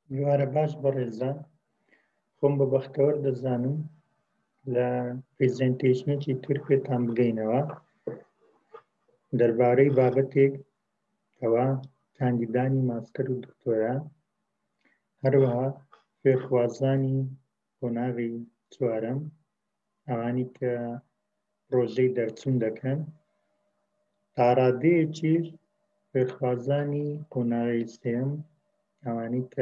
میوارە باش بەڕێزان خۆم بە بەختەوەر دەزانم لە پرێزەنتێشنێکی تر پێتان بگەینەوە دەربارەی بابەتێک کەوا کاندیدانی ماستەر و دکتۆرا هەروەها فێرخوازانی قۆناغی چوارەم ئەوانی کە ڕۆژەی دەرچوون دەکەن تا ڕادەیەکیش فێرخوازانی قۆناغی سێم ئەوانی کە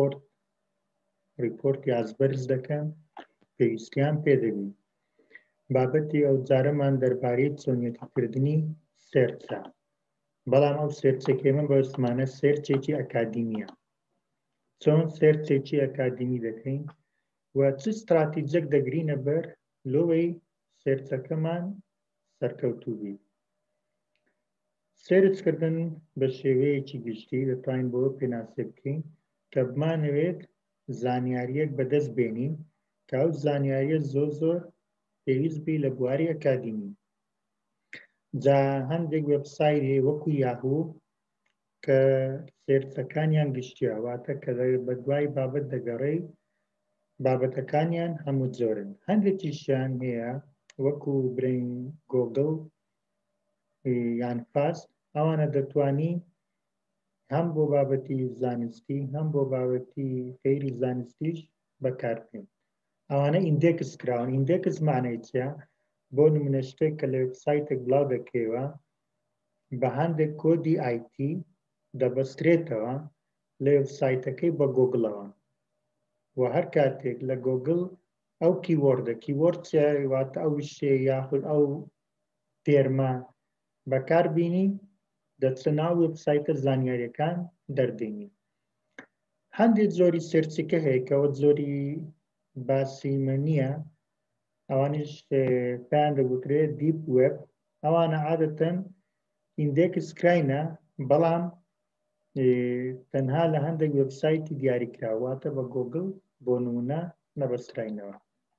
ریپۆرتی ئازبەرز دەکەن پێویستیان پێدەبی بابەتی ئەو جارەمان دەربارەی چۆنیەتیکردنی سێرچە بەڵام ئەو سێرچێکی ئێمە بەوەسمانە سێرچێکی ئەکادیمیە چۆن سێرچێکی ئەکادیمی دەکەین و چ استراتیجەک دەگرینە بەر لەوەی سێرچەکەمان سەرکەوتوو بی سێرچکردن بە شێوەیەکی گشتی دەتوانین بۆ پێناسێ بکەین کە بمانەوێت زانیاریەک بەدەست بێنین کە ئەو زانیاریە زۆر پێویست بی لە بواری ئەکادیمی جا هەندێک وێبسایت هەیە وەکو یاهوو کە سێرچەکانیان گشتیە واتە کە بە دوای بابەت دەگەڕێی بابەتەکانیان هەموو جۆرن هەندێکیشیان هەیە وەکو برین گۆگڵ یان فاست ئەوانە دەتوانی هەم بۆ بابەتی زانستی هەم بۆ بابەتی غەیری زانستیش بەکاربێن ئەوانە ئیندێکس کراون ئیندێکس مانای چیە بۆ نمونە شتێک کە لە وێبسایتێک بڵاو دەکرێەوە بە هەندێک کۆدی ئایتی دەبەسترێتەوە لە وێبسایتەکەی بە گۆگڵەوە و هەر کاتێک لە گۆگڵ ئەو کیوەردە کیوەرد چیە واتە ئەو شتێ یاخود ئەو تێرمە بەکاربینی دەچە ناو وێبسایتە زانیاریەکان دەردێنی هەندێک زۆری سێرچەکە هەیە کەەوە زۆری باسیمە نییە ئەوانش پێیان دەگوترێت دیپ وێب ئەوانە عادەتەن ئیندێکس کراینە بەڵام تەنها لە هەندێک وێبسایتی دیاریکراواتە بە گۆگڵ بۆ نمونە نەبەستراینەوە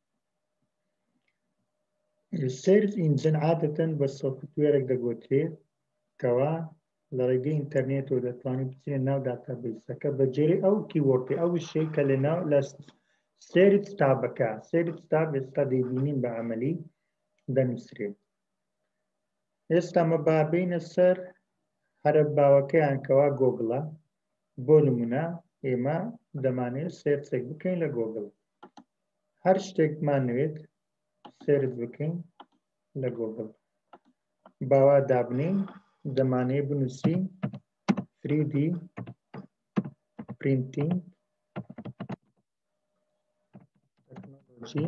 سێرچ ئینجن عادەتەن بە سۆفتوێرێک دەگوترێت کەوا لە ڕێگەی ئینتەرنێتەوە دەتوانێت بچینە ناو داتابێسەکە بەجێرەی ئەو کیوەردی ئەو شەی کە لە سێرچ تابەکە سێرچ تاب ئێستا دەیبینین بە عەمەلی دەنووسرێت ئێستا مە بابینە سەر هەرە باوەکەیان کەوا گۆگڵە بۆ نمونە ئێمە دەمانێت سێرچێک بکەین لە گۆگڵ هەر شتێکمانەوێت سێرچ بکەین لە گۆگڵ باوا دابنین دەمانەیە بنووسین 3D printing technology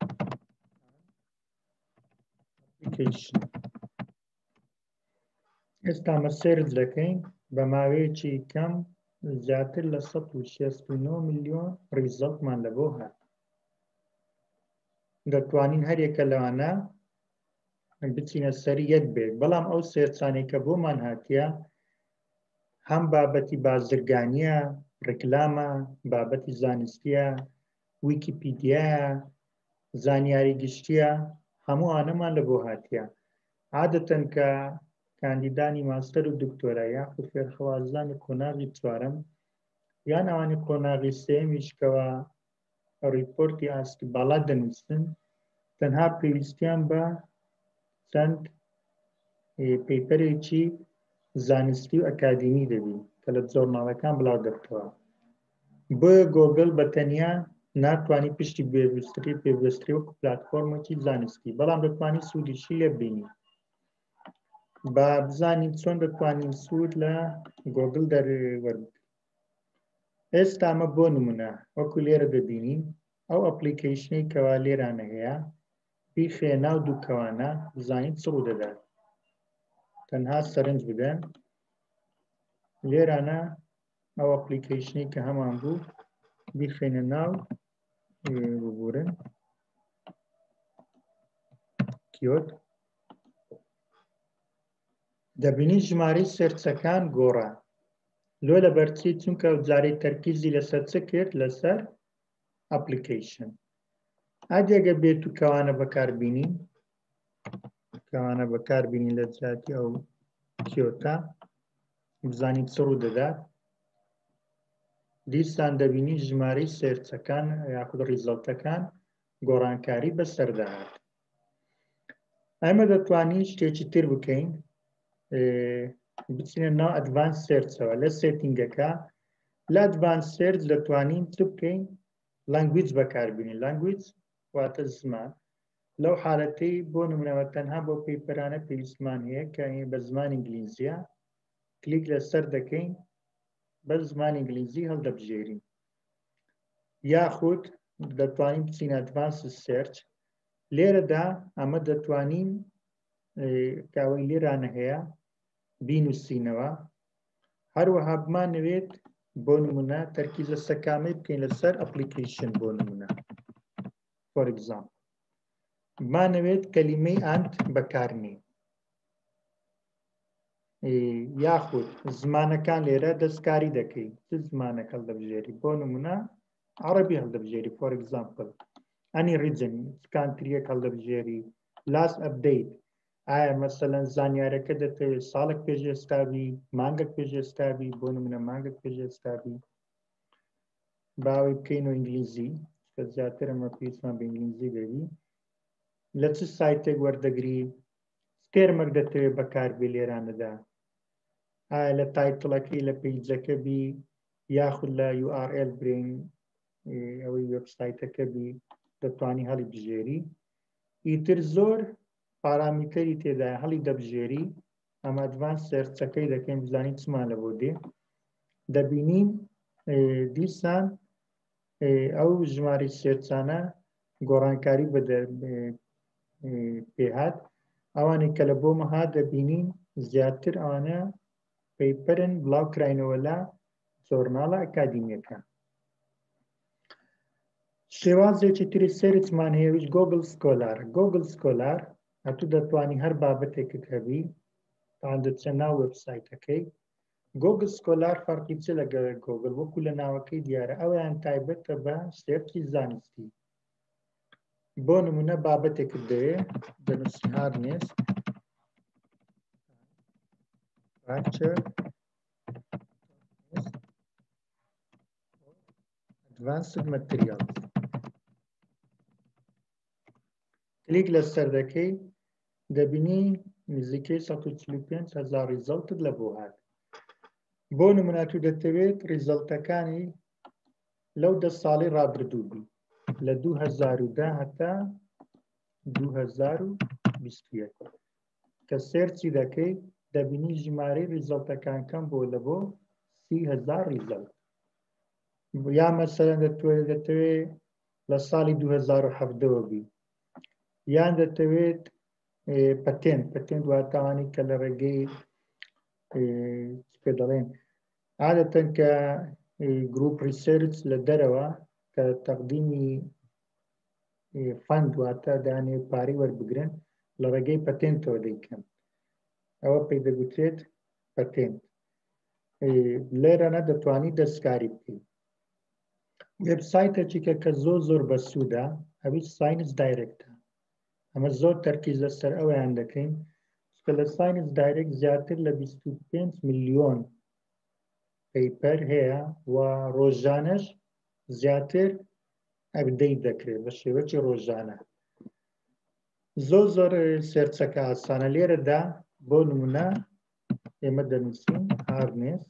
application ئێستا مە سێرچ دەکەین بە ماوەیەکی کەم زیاتر لە 169 میلیۆن ریزەڵتمان لە بۆ هات دەتوانین هەرێکە لەوانە بچینە سەری یەک بێت بەڵام ئەو سێرچانەی کە بۆمان هاتیە هەم بابەتی بازرگانیە ڕێکلامە بابەتی زانستیە ویکیپیدیایە زانیاری گشتیە هەموو ئانەمان لە بۆ هاتیە عادەتەن کە کاندیدانی ماستەر و دکتۆرا یاخود فێرخوازانی قۆناغی چوارەم یان ئەوانی قۆناغی سێمیشکەوە ریپۆرتی ئاستی باڵا دەنووسن تەنها پێویستیان بە چەند پەیپەرێکی زانستی و ئەکادیمی دەبی کە لە جۆرناڵەکان بڵاو دەکرێتەوە بۆیە گۆگڵ بەتەنیا ناتوانانی پشتی پێویستری وەکو پلاتفۆرمێکی زانستی بەڵام دەتوانانی سوودیشی لێ بینی با بزانین چۆن دەتوانین سوود لە گۆگڵ دەروەربگرین ئێستا ئەمە بۆ نمونە وەکو لێرە دەبینین ئەو ئەپلیکیشنەی کەوا لێرانە هەیە بیخێ ناو دوو کەوانە بزانین چ ڕوو دەدات تەنها سەرنج بدەن لێرانە ئەو ئەپلیکیشنەی کە هەمان بوو بیخێنە ناو ببورن کیۆت دەبینی ژمارەی سێرچەکان گۆڕە لۆ لە بەرچی چونکە جارەی تەرکیزی لەسەر چ کرد لەسەر ئەپلیکیشن ئادێگە بێت و کەوانە بەکاربینین لە جاتی ئەو کیۆتا بزانین چ ڕوو دەدات دیسان دەبینی ژمارەی سێرچەکان یاخود ڕیزەڵتەکان گۆڕانکاری بەسەرداهات. ئەمە دەتوانین شتێکی تر بکەین، بچینە ناو ئەدڤانس سێرچەوە لە سێتینگەکە. لە ئەدڤانس سێرچ دەتوانین چ بکەین؟ لانگویج بەکاربێنین. لانگویج واتە زمان. لەو حالەتەی بۆ نمونەوە تەنها بۆ پێیپەرانە پێویستمان هەیە کە بە زمانی ئینگلیزیە کلیک لەسەر دەکەین، بە زمانی ئینگلیزی هەڵدەبژێرین. یاخود دەتوانین بچین ئەدڤانس سێرچ. لێرەدا ئەمە دەتوانین کاوەی لێرانە هەیە بینووسینەوە. هەروەها بمانەوێت بۆ نمونە تەرکیزە سەکامەی بکەین لەسەر ئەپلیکیشن. بۆ نمونە فۆر ئێگزامپڵ بمانەوێت کەلیمەی ئەند بەکارنێ، یاخود زمانەکان لێرە دەستکاری دەکەین. چ زمانێک هەڵدەبژێری؟ بۆ نمونە عەرەبی هەڵدەبژێری. فۆر ئێگزامپڵ ئەنی ریجن کانتریەک هەڵدەبژێری. لاست ئەپدەیت، ئایا مەسەلەن زانیاریەکە دەتەوێت ساڵێک پێش ئێستابی، مانگێک پێش ئێستابی؟ بۆ نمونە مانگێک پێش ئێستابی. باوەی بکەینەوە ئینگلیزی، کە زیاتر ئەمە پێویستمان بە ئینگلیزی دەبی. لە چ سایتێک وەردەگری؟ تێرمێک دەتەوێت بەکاربێ لێرانەدا، ئایا لە تایتڵەکەی لە پیجەکە بی، یاخود لە URL برین ئەوەی وێبسایتەکە بی، دەتوانی هەڵی بژێری. ئیتر زۆر پارامیتەری تێدایە هەڵی دەبژێری. ئەمە ئەدڤانس سێرچەکەی دەکەین بزانین چمان لە بۆ دێ. دەبینین دیسان ئەو ژمارەی سێرچانە گۆڕانکاری پێهات. ئەوانەی کە لە بۆ مەها دەبینین زیاتر ئەوانە پەیپەرن بڵاو کراینەوە لە جۆرناڵە ئەکادیمیەکە. شێوازێکی تری سێرچمان هەیەویش گۆگڵ سکۆلار. گۆگڵ سکۆلار هەتوو دەتوانی هەر بابەتێکت هەبی دەچە ناو وێبسایتەکەی. گۆگڵ سکۆلار فەرقی چ لەگەڵ گۆگڵ؟ وەکو لە ناوەکەی دیارە ئەویان تایبەتە بە سێرچی زانستی. بۆ نمونە بابەتێکت دەوێ دەنووسی هارنێس فراکچەر ئەدڤانسد مەتریاڵز. کلیک لەسەر دەکەی، دەبینی نزیکەی 145,000 ریزەڵتت لە بۆ هات. بۆ نمونە تو دەتەوێت ریزەڵتەکانی لەو 10 ساڵی ڕابردوو بی، لە 2010 هەتا 2021. کە سێرچی دەکەی دەبینی ژمارەی ریزەڵتەکان کەم بۆ لە بۆ 30,000 ریزەڵت. یا مەسەلەن دەتەوێت لە ساڵی 2017 بی، یان دەتەوێت پەتێنت واتەوانی کە لە ڕێگەی پێ دەڵێن عادەتەن کە گروپ ریسێرچ لە دەرەوە کە تەقدیمی فەند واتە دانێ پارەی وەربگرن لە ڕێگەی پەتێنتەوە دەیکەن. ئەوە پێی دەگوترێت پەتێنت. لێرەنە دەتوانی دەستکاری بکەیت. وێبسایتێکی کە زۆر بەسوودە ئەویش ساینس دایرەکتە. ئەمە زۆر تەرکیز لەسەر ئەویان دەکەین کە لە ساینس دایرەکت زیاتر لە 25 ملیۆن پەیپەر هەیە و ڕۆژانەش زیاتر ئەپدەیت دەکرێت بە شێوەیەکی ڕۆژانە. زۆر سێرچەکە ئاسانە. لێرەدا بۆ نمونە ئێمە دەنووسین هارنێس،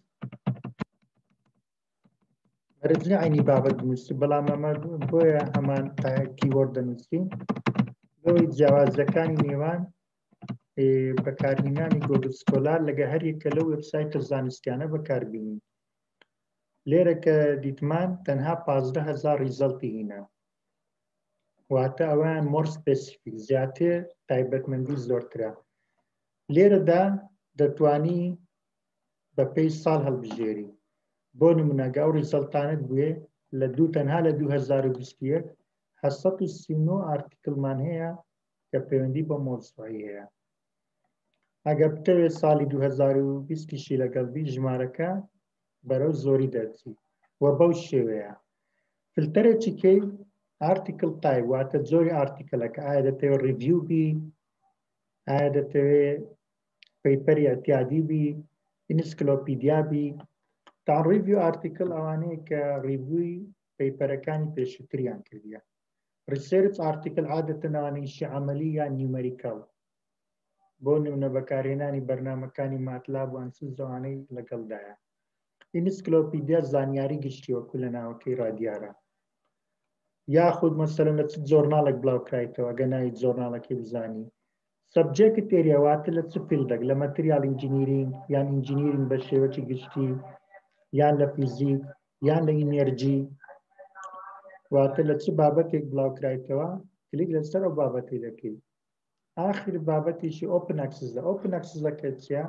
مەرجە عینی بابەت دەنووسی، بەڵام ئەمە بۆیە هەمان کیوەرد دەنووسین. لەوەی جیاوازەکانی نێوان بەکارهێنانی گۆگڵ سکۆلار لەگە هەریەکە لەو وێبسایتە زانستیانە بەکاربینین. لێرە کە دیتمان تەنها 15,000 ریزەڵتی هینە، واتە ئەویان مۆر سپێسیفیک، زیاتر تایبەتمەندی زۆرترە. لێرەدا دەتوانی بە پێی ساڵ هەڵبژێری. بۆ نمونەگە ئەو ریزەڵتانت بووێ لە تەنها لە 2021 739 ئارتیکڵمان هەیە کە پەیوەندی بە مۆزوعی هەیە. ئەگەر بتەوێت ساڵی 2020 لەگەڵبی ژمارەکە بەرەو زۆری دەرچی و بەو شێوەیە. فلتەرێکی کەی ئارتیکل تایپ واتە جۆری ئارتیکلەکە، ئایا دەتەوێت ریڤیو بی، ئایا دەتەوێت پەیپەری ئەتیادی بی، ئینسکلۆپیدیا بی، تا ریویو ئارتیکل ئەوانەیە کە ریڤووی پەیپەرەکانی پێشووتریان کردیە. ریسێرچ ئارتیکل عادەتەن ئەوانەیشی عەمەلی یان نیومەریکەڵ، بۆ نمونە بەکارهێنانی بەرنامەکانی ماتلاب و ئەنسیز ئەوانەی لەگەڵدایە. ئینسکلۆپیدیا زانیاری گشتی وەکو لە ناوەکەی ڕادیارە، یاخود مەسەلەن لە چ جۆرناڵێک بڵاوکرایتەوە ئەگە ناوی جۆرناڵەکەی بزانی. سەبجێکت ئێریا واتە لە چ فیلدێک، لە مەتریال ئینجینیرینگ یان ئینجینیرینگ بە شێوەی گشتی، یان لە فیزیک یان لە ئینێرجی، واتە لە چ بابەتێک بڵاوکرایتەوە کلیک لەسەر ئەو بابەتی دەکەی. آخر بابەتیشی ئۆپن ئەکسسە. ئۆپن ئەکسسەکە چییە؟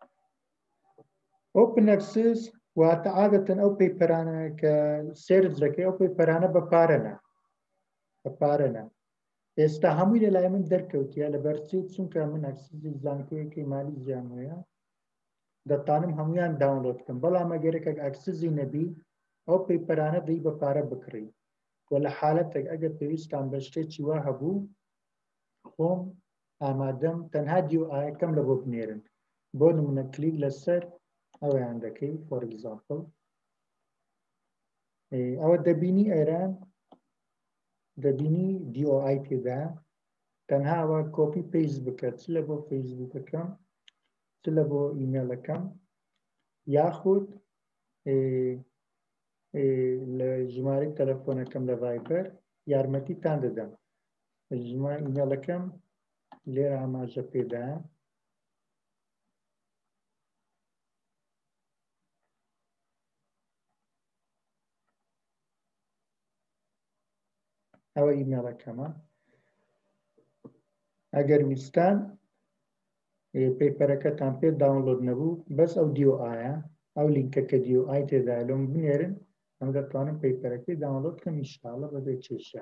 ئۆپن ئەکسس واتە عادەتەن ئەو پەیپەرانە کە سێرچ دەکەی ئەو پەیپەرانە بەپارەنە. ئێستا هەمووی لەلای من دەرکەوتیە لەبەرچی چونکە من ئەکسسی زانکۆیەکەی مالی زیانوەیە دەتانم هەمویان داونلۆد بکەم، بەڵام ئەگەرێکە ئەکسسی نەبی ئەو پەیپەرانە دەی بەپارە بکڕی و لە حالەتێک ئەگەر پێویستان بە شتێکی وا هەبوو خۆم ئامادەم تەنها دیۆئایەکەم لە بۆ بنێرن. بۆ نمونە کلیک لەسەر ئەویان دەکەی فۆر ئێگزامپڵ ئەوە دەبینی ئێران دەبینی دیۆئای تێدا، تەنها ئەوە کۆپی پێیز بکە چ لە بۆ فەیسبووکەکەم چ لە بۆ ئیمێلەکەم یاخود لە ژمارەی تەلەفۆنەکەم لە ڤایبەر یارمەتیتان دەدەم. ئیمێلەکەم لێرە ئاماژە پێدایە، ئەوە ئیمێلەکەمە. ئەگەر ویستان پەیپەرەکەتان پێ داونلۆد نەبوو بەس ئەو دیۆئایە، ئەو لیnkەکە دیۆئای تێدا لۆم بنێرن ئەم دەتوانم پەیپەرەکەی داونلۆد بکەم ئینشاڵڵا بەبێ کێشە.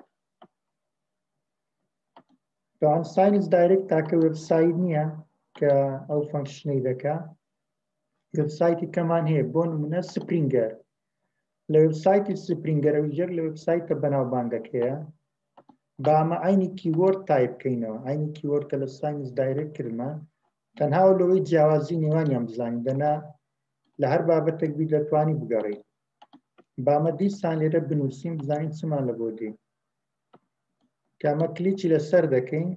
تاوان ساینس دایرێکت تاکە وێبسایت نییە کە ئەو فەنکشنەی دەکا. وێبسایتی کەمان هەیە بۆ نمونە سپرینگەر. لە وێبسایتی سپرینگەرە یەک لە وێبسایتە بەناوبانگەکەیە با ئەمە عینی کیوەرد تایپ بکەینەوە. عینی کیوەرد کە لە ساینس دایرێک کردمان تەنها لەوەی جیاوازی نێوانیان بزانین دەنا لە هەر بابەتێک بی دەتوانی بگەڕێیت. با ئەمە دیسان لێرە بنووسین بزانین چمان لە بۆ دێ کە ئەمە کلیکی لەسەر دەکەین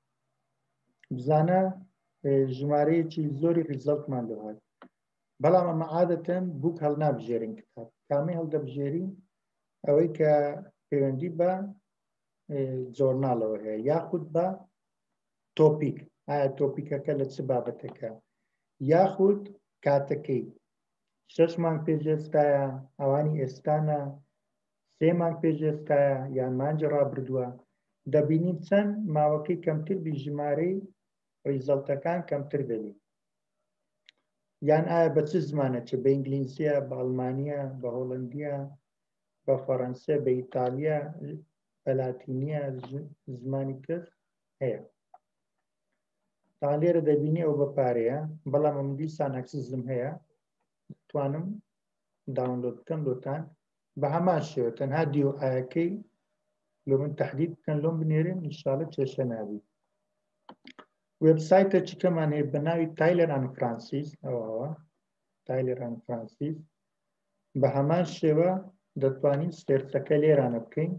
بزانە ژمارەیەکی زۆری ریزەڵتمان دەهات. بەڵام ئەمە عادەتەن بووک هەڵنابژێرین کتاب. کامی هەڵدەبژێرین ئەوەی کە پەیوەندی بە جۆرناڵەوە هەیە یاخود بە تۆپیک، ئایا تۆپیکەکە لە چ بابەتەکە یاخود کاتەکەی 6 مانگ پێش ئێستایە، ئەوانی ئێستانە، 3 مانگ پێش ئێستایە یان مانجی ڕابردووە. دەبینین چەند ماوەکەی کەمتر بی ژمارەی ریزەڵتەکان کەمتر دەبی. یان ئایا بە چ زمانە چ بە ئینگلیزیە، بە ئەڵمانیە، بە هۆڵەندیە، بە فەڕەنسە، بە ئیتالیە، بە لاتینیە زمانی کەس هەیە. تا لێرە دەبینی ئەو بەپارەیە، بەڵام ئەم دیسان ئەکسسم هەیە توانم داونلۆد بکەم لۆتان بە هەمان شێوە تەنها دیۆئایەکەی لۆ من تەحدید بکەن لۆم بنێرن ئینشاڵڵا کێشە نابی. وێبسایتە چکەمان هەیە بە ناوی تایلەر ئەند فرانسیس. ئەوەوە تایلەر ئەند فرانسیس بە هەمان شێوە دەتوانین سێرچەکە لێرانە بکەین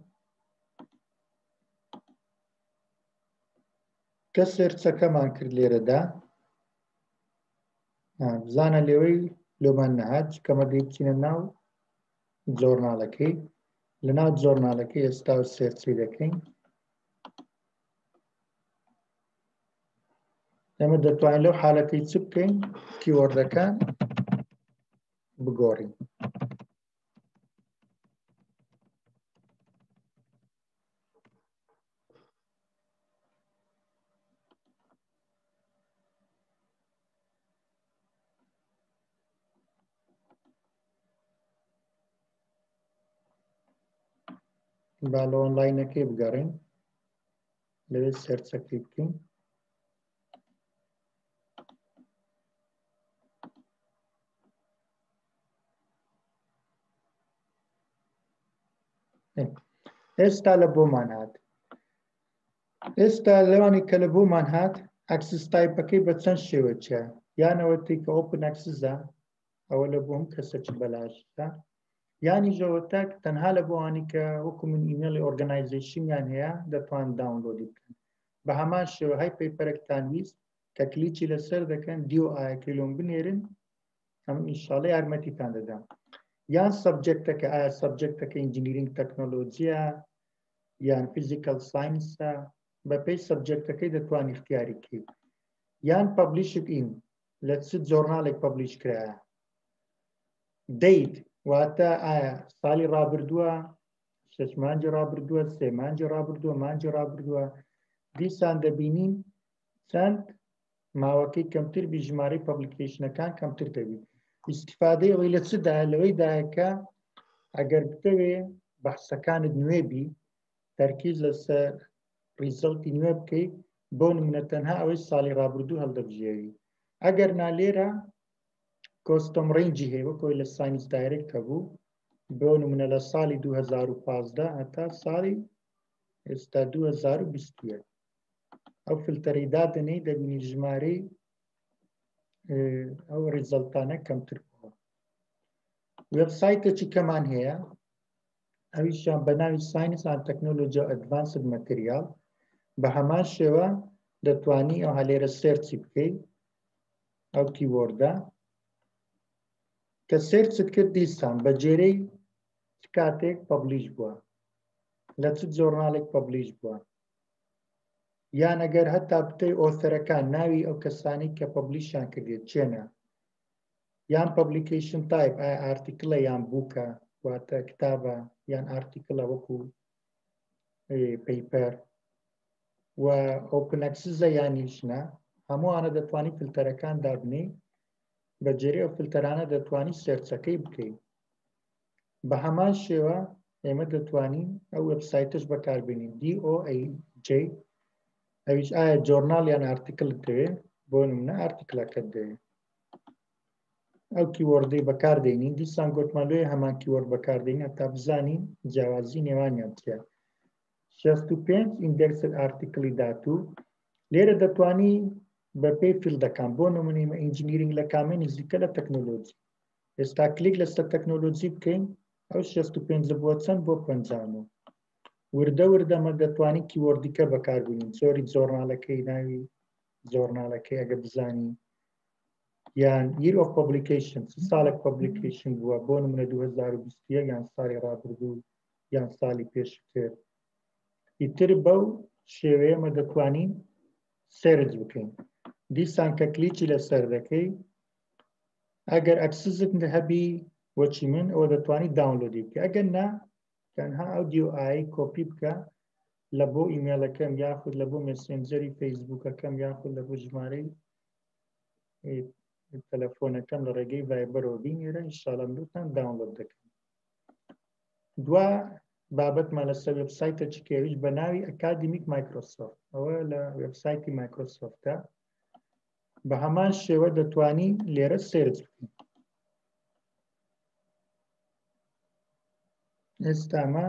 کە سێرچەکەمان کرد لێرەدا بزانە لێوەی لۆمان نەهات کەمە دەیچینە ناو جۆرناڵەکەی. لە ناو جۆرناڵەکەی ئێستا و سێرچی دەکەین. ئەمە دەتوانین لەو حالەتەی چ بکەین کیوەردەکان بگۆڕین. با لە ئۆنلاینەکەی بگەڕین لەوێ سێرچەکەی بکەین. ئێستا لە بۆمان هات. ئێستا لەوانی کە لە بۆمان هات ئەکسس تایپەکەی بە چەند شێوە چیە؟ یانەوەتی کە ئۆپن ئەکسسە ئەوە لە بۆم کەسەچ بەلاشتە یانی ژەوەتەک تەنها لە بۆوانی کە وەکو من ئیمێڵی ئۆرگەنایزیشنیان هەیە دەتوان داونلۆدی بکەن بە هەمان شێوە هەی پەیپەرێکتان ویست کە کلیکی لەسەر دەکەن دیۆ ئایەکەی لۆم بنێرن ئەم ئینشاڵە یارمەتیتان دەدەم یان سەبجەکتەکە ئایا سەبجەکتەکە ئینجینیرینگ تەکنۆلۆجیە یان فیزیکەل ساینسە بەپێی سەبجەکتەکەی دەتوانی اختیاری بکەیت یان پەبلیشت ئین لە چ جۆرناڵێک پەبلیش کرایە دەیت واتە ئایا ساڵی ڕابردووە 6 مانگی ڕابردووە 3 مانگی ڕابردووە مانگی ڕابردووە دیسان دەبینین چەند ماوەکەی کەمتر بی ژمارەی پەبلیکیشنەکان کەمتر دەبێت ئیستیفادەی ئەوەی لە چدایە لەوەیدایە ئەگەر بتەوێ بەحسەکانت نوێ بی تەرکیز لەسەر ریزڵتی نوێ بکەیت بۆ نمونە تەنها ئەوەی ساڵی ڕابردوو هەڵدەبژێری ئەگەر نالێرە کۆستۆم ڕێنجی هەیە وەکۆی لە ساینس دایرێکت هەبوو بۆ نمونە لە ساڵی 2015 هەتا ساڵی ئێستا 2021 ئەو فلتەرەی دادنەی دەبینی ژمارەی ئەو ریزڵتانە کەمتر بووە وێبسایتێکی کەمان هەیە ئەویشیان بە ناوی ساینس ئەند تەکنۆلۆجی ئەدڤانسد مەتریال بە هەمان شێوە دەتوانی ئەو هەلێرە سێرچی بکەیت ئەو کیوۆردە کە سێرچت کرد دیسان بە جێرەی چ کاتێک پەبلیش بووە لە چ جۆرناڵێک پەبلیش بووە یان ئەگەر هەتا بتەی ئۆثەرەکان ناوی ئەو کەسانی کە پەبلیشیان کردێت چێنە یان پەبلیکیشن تایپ ئایا ئارتیکڵە یان بووکە واتە کتابە یان ئارتیکڵە وەکو پەیپەر و ئۆپن ئەکسسە یان نیشنە هەمووانە دەتوانی فلتەرەکان دابنێ بە جێرەی ئەو فلتەرانە دەتوانی سێرچەکەی بکەیت بە هەمان شێوە ئێمە دەتوانین ئەو وێبسایتش بەکاربێنین DOAJ ئەویش ئایا جۆرناڵ یان ئارتیکڵت دەوێت بۆ نمونە ئارتیکڵەکەت دەوێت ئەو کیوەردەی بەکاردێنین دیسان گوتمان لێ هەمان کیوەرد بەکاردێنین هەتا بزانین جیاوازی نێوانیان چییە 65 ئیندێکسد ئارتیکڵی داتوو لێرە دەتوانی بەپێی فیلدەکان بۆ نمونە ئینجینیرینگ لە کامێ نزیکە لە تەکنۆلۆجی ئێستا کلیک لەسەر تەکنۆلۆجی بکەین ئەو 65 بۆ چەند بۆ 50 وردە وردەمە دەتوانی کیوەردیکە بەکاربێنین زۆری جۆرناڵەکەی ناوی جۆرناڵەکەی ئەگە بزانی یان year of publication ساڵێک publication بووە بۆ نمونە 2021 یان ساڵی ڕابردوو یان ساڵی پێشتر ئیتر بەو شێوەیەمە دەتوانین سێرچ بکەین دیسان کە کلیکی لەسەر دەکەی ئەگەر ئەکسست هەبی وەچی من ئەوە دەتوانی داونلۆدی بکە ئەگەر نا تەنها ئەو دیۆ کۆپی بکە لە بۆ ئیمێلەکەم یاخود لە بۆ مەسێنجەری فەیسبووکەکەم یاخود لە بۆ ژمارەی تەلەفۆنەکەم لە ڕێگەی ڤایبەرەوە بینێرە ئینشاڵە مرۆتان داونلۆد دەکەن دوا بابەتمان لەسەر وێبسایتێکی کێویش بە ناوی ئەکادمیک مایکرۆسۆفت ئەوە لە وێبسایتی مایکرۆسۆفتە بە هەمان شێوە دەتوانی لێرە سێرچ بکەین ئێستامە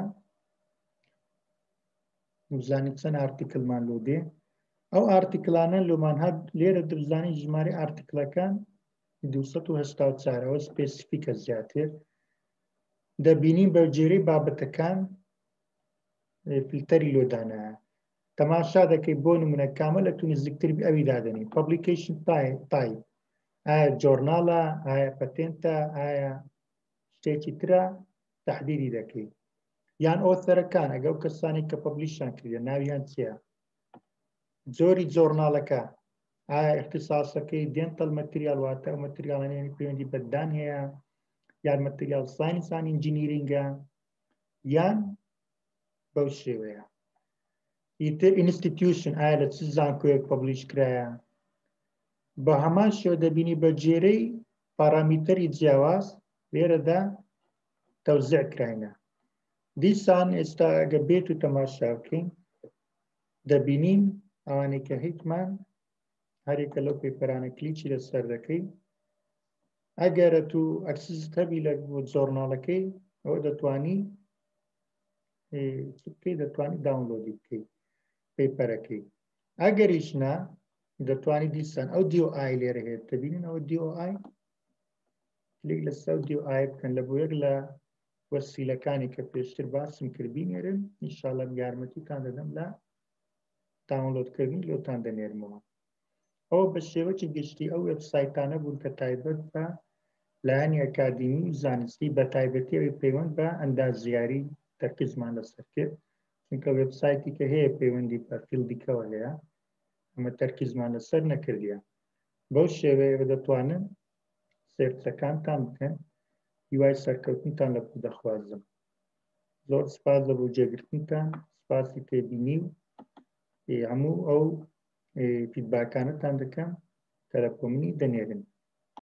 بزانین چەند ئارتیکڵمان لۆ دێ ئەو ئارتیکڵانە لۆمان هەب لێرە دەبزانین ژمارەی ئارتیکڵەکان 284 ئەوە سپێسیفیکە زیاتر دەبینین بە جێرەی بابەتەکان فیلتەری لۆدانایە تەماشا دەکەی بۆ نمونە کامە لە تو نزیکتر ئەوی دادنی پەبلیکیشن تایپ ئایا جۆرناڵە ئایا پەتێنتە ئایا شتێکی ترە تەحدیدی دەکەی یان ئۆثەرەکان ئەگەر ئەو کەسانی کە پەبلیشیان کردێ ناویان چییە جۆری جۆرناڵەکە ئایا اختصاسەکەی دێنتەڵ مەتریال واتە ئەو مەتریاڵانەیە پەیوەندی بەددان هەیە یان مەتریال ساینسان ئینجینیرینگە یان بەو شێوەیە ئیتر ئینستیتیوشن ئایا لە چ زانکۆیەک پەبلیش کرایە بە هەمان شێوە دەبینی بە جێرەی پارامیتەری جیاواز لێرەدا تەوزیع کراینە دیسان ئێستا ئەگە بێت و تەماشا بکەین دەبینین ئەوانەی کە هیچمان هەرێکە لەو پێپەرانە کلیکی لەسەر دەکەی ئەگەرە تو ئەکسست هەبی لە جۆرناڵەکەی ئەوە دەتوانی بکەی دەتوانی داونلۆدی بکەی پێپەرەکەی ئەگەریش نا دەتوانی دیسان ئەو DOI لێرە هەیە دەبینین ئەوە DOI کلیک لە سەودی و ئایا بکەن لە بۆ یەک لە وەسیلەکانی کە پێشتر باسم کرد بینێرن ئینشاڵڵا یارمەتیتان دەدەم لە داونلۆدکردنی لۆتان دەنێرمەوە ئەوە بە شێوەیەکی گشتی ئەو وێبسایتانە بوون کە تایبەت بە لایەنی ئەکادمی و زانستی بە تایبەتیەوەی پەیوەند بە ئەندازیاری تەرکیزمان لەسەر کرد چونکە وێبسایتی کە هەیە پەیوەندی بە فیلدیکەوە هەیە ئەمە تەرکیزمان لەسەر نەکردیە بەو شێوەیە دەتوانن سێرچەکانتان بکەن هیوای سەرکەوتنتان لە بوو دەخوازم زۆر سپاس لە بۆ جێگرتنتان سپاسی تێبینی و هەموو ئەو فیدباکانتان دەکەم کە لە کۆمنی دەنێرن